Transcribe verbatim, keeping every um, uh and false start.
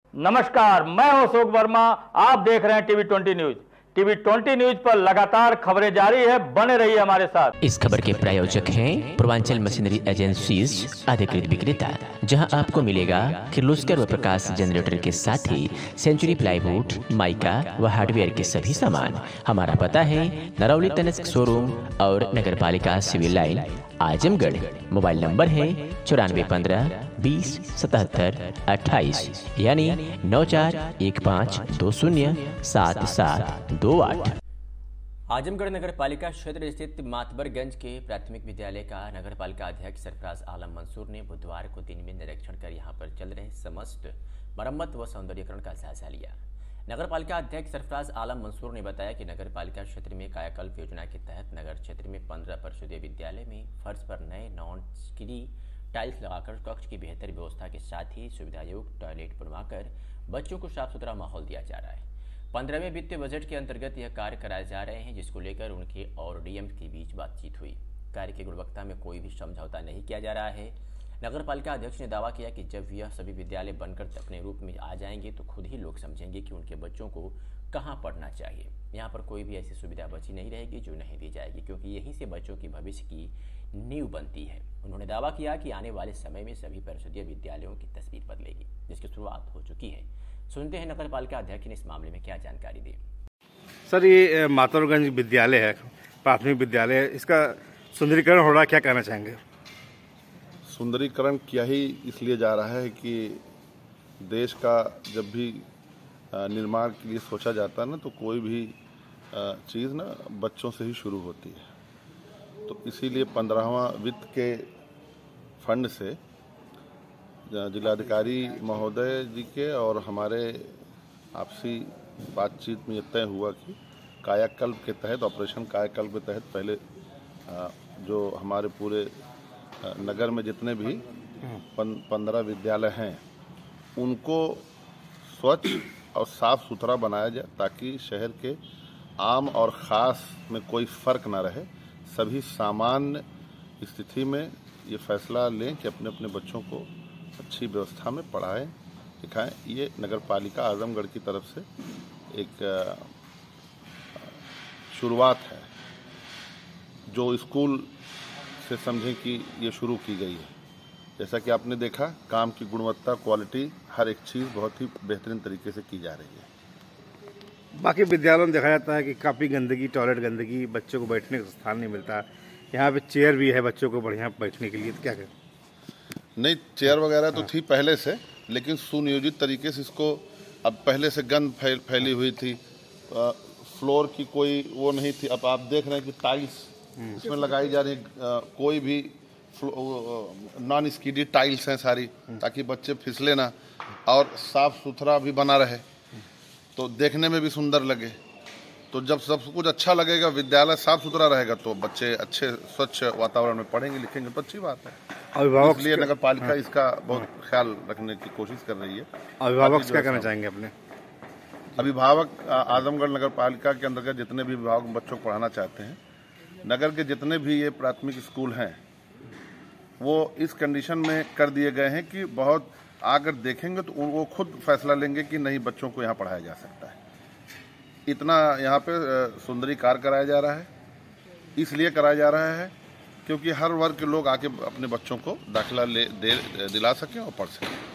नमस्कार, मैं हूं अशोक वर्मा। आप देख रहे हैं TV twenty news. TV twenty news पर लगातार खबरें जारी है, बने रहिए हमारे साथ। इस खबर के प्रायोजक हैं पूर्वांचल मशीनरी एजेंसीज अधिकृत विक्रेता, जहां आपको मिलेगा किर्लोस्कर व प्रकाश जनरेटर के साथ ही सेंचुरी प्लाईवुड, माइका व हार्डवेयर के सभी सामान। हमारा पता है नरौली तनिष्क शोरूम और नगर पालिका civil line, Azamgarh. Mobile number है चौरानवे पंद्रह बीस सतहत्तर अट्ठाईस, यानी नौ चार एक पाँच दो शून्य सात सात दो आठ। आजमगढ़ नगर पालिका क्षेत्र स्थित मातबरगंज के प्राथमिक विद्यालय का नगर पालिका अध्यक्ष सरफराज आलम मंसूर ने बुधवार को दिन में निरीक्षण कर यहां पर चल रहे समस्त मरम्मत व सौंदर्यीकरण का जायजा लिया। नगर पालिका अध्यक्ष सरफराज आलम मंसूर ने बताया कि नगर पालिका क्षेत्र में कायाकल्प योजना के तहत नगर क्षेत्र में पंद्रह परिषदीय विद्यालय में फर्श पर नए नॉन स्किडी टाइल्स लगाकर कक्ष की बेहतर व्यवस्था के साथ ही सुविधायुक्त टॉयलेट बनवाकर बच्चों को साफ सुथरा माहौल दिया जा रहा है। पंद्रहवें वित्तीय बजट के अंतर्गत यह कार्य कराए जा रहे हैं, जिसको लेकर उनके और डीएम के बीच बातचीत हुई। कार्य की गुणवत्ता में कोई भी समझौता नहीं किया जा रहा है। नगर पालिका अध्यक्ष ने दावा किया कि जब यह सभी विद्यालय बनकर अपने रूप में आ जाएंगे तो खुद ही लोग समझेंगे कि उनके बच्चों को कहाँ पढ़ना चाहिए। यहाँ पर कोई भी ऐसी सुविधा बची नहीं रहेगी जो नहीं दी जाएगी, क्योंकि यहीं से बच्चों की भविष्य की नींव बनती है। उन्होंने दावा किया कि आने वाले समय में सभी परिषदीय विद्यालयों की तस्वीर बदलेगी, जिसकी शुरुआत हो चुकी है। सुनते हैं नगर पालिका अध्यक्ष ने इस मामले में क्या जानकारी दी। सर, ये मातबरगंज विद्यालय है, प्राथमिक विद्यालय, इसका सुंदरीकरण हो रहा है, क्या कहना चाहेंगे? सुंदरीकरण किया ही इसलिए जा रहा है कि देश का जब भी निर्माण के लिए सोचा जाता है ना, तो कोई भी चीज़ ना बच्चों से ही शुरू होती है। तो इसीलिए पंद्रहवां वित्त के फंड से जिलाधिकारी महोदय जी के और हमारे आपसी बातचीत में यह तय हुआ कि कायाकल्प के तहत, ऑपरेशन कायाकल्प के तहत पहले जो हमारे पूरे नगर में जितने भी पंद्रह विद्यालय हैं उनको स्वच्छ और साफ सुथरा बनाया जाए, ताकि शहर के आम और ख़ास में कोई फ़र्क ना रहे। सभी सामान्य स्थिति में ये फैसला लें कि अपने अपने बच्चों को अच्छी व्यवस्था में पढ़ाएं लिखाएं। ये नगर पालिका आजमगढ़ की तरफ से एक शुरुआत है, जो स्कूल से समझें कि ये शुरू की गई है। जैसा कि आपने देखा, काम की गुणवत्ता, क्वालिटी, हर एक चीज़ बहुत ही बेहतरीन तरीके से की जा रही है। बाकी विद्यालयों में देखा जाता है कि काफ़ी गंदगी, टॉयलेट गंदगी, बच्चों को बैठने का स्थान नहीं मिलता। यहाँ पे चेयर भी है बच्चों को बढ़िया बैठने के लिए, तो क्या करें? नहीं, चेयर वगैरह तो थी पहले से, लेकिन सुनियोजित तरीके से इसको, अब पहले से गंद फैल, फैली हुई थी, फ्लोर की कोई वो नहीं थी। अब आप देख रहे हैं कि टाइल्स इसमें लगाई जा रही है, कोई भी नॉन स्किडी टाइल्स हैं सारी, ताकि बच्चे फिसले ना और साफ सुथरा भी बना रहे, तो देखने में भी सुंदर लगे। तो जब सब कुछ अच्छा लगेगा, विद्यालय साफ सुथरा रहेगा, तो बच्चे अच्छे स्वच्छ वातावरण में पढ़ेंगे लिखेंगे, तो अच्छी बात है। अभिभावक, इसलिए नगर पालिका इसका बहुत ख्याल रखने की कोशिश कर रही है। अभिभावक क्या कहना चाहेंगे अपने? अभिभावक आजमगढ़ नगर पालिका के अंतर्गत जितने भी अभिभावक बच्चों को पढ़ाना चाहते हैं, नगर के जितने भी ये प्राथमिक स्कूल हैं, वो इस कंडीशन में कर दिए गए हैं कि बहुत आकर देखेंगे तो वो खुद फैसला लेंगे कि नहीं, बच्चों को यहाँ पढ़ाया जा सकता है। इतना यहाँ पे सुंदरी कार्य कराया जा रहा है। इसलिए कराया जा रहा है क्योंकि हर वर्ग के लोग आके अपने बच्चों को दाखिला ले दे दिला सकें और पढ़ सकें।